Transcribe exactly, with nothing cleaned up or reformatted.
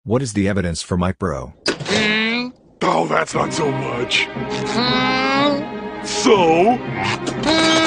What is the evidence for Mike Bro? Oh, that's not so much. So?